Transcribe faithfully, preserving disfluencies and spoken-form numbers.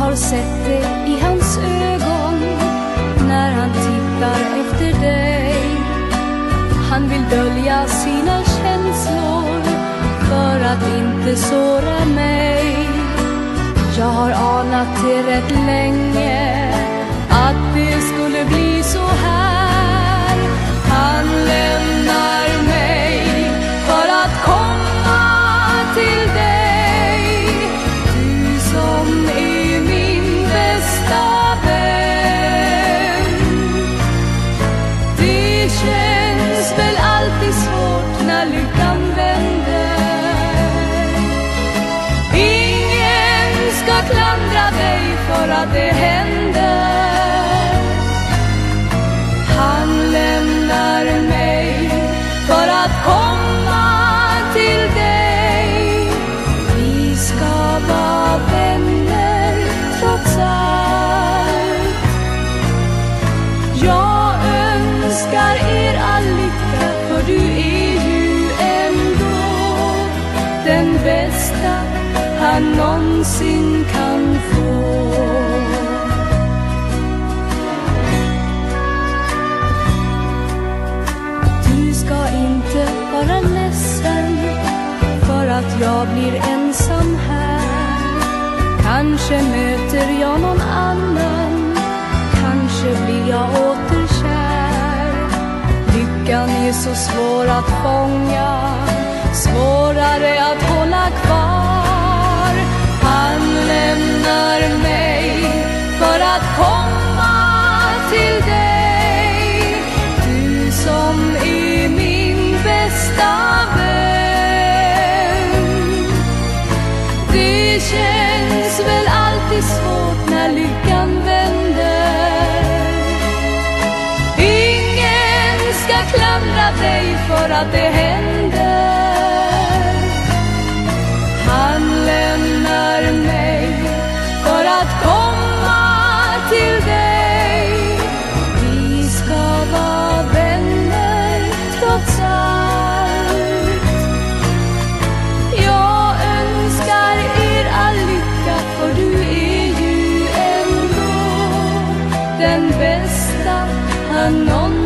har sett det i hans ögon när han tittar efter dig. Han vill dölja sina känslor för att inte såra mig. Jag har anat det rätt länge att det skulle bli så här. Han lämnar mig för att komma till dig. Du som är min bästa vän. Det känns väl alltid svårt när lyckan vänder. Ingen ska klandra dig för att det händer. Han lämnar mig för att komma till dig. Vi ska vara vänner trots allt. Jag önskar er all lycka, för du är ju ändå den bästa han någonsin kan få. Vara ledsen för att jag blir ensam här. Kanske möter jag någon annan, kanske blir jag återkär. Lyckan är så svår att fånga, svårare att hålla kvar. Han lämnar mig för att komma till dig. Du som är min bästa vän. Det känns väl alltid svårt när lyckan vänder. Ingen ska klandra dig för att det händer. Han lämnar mig för att komma till dig. Vi ska vara vänner trots allt. Jag önskar er all lycka, för du är ju ändå den bästa han någonsin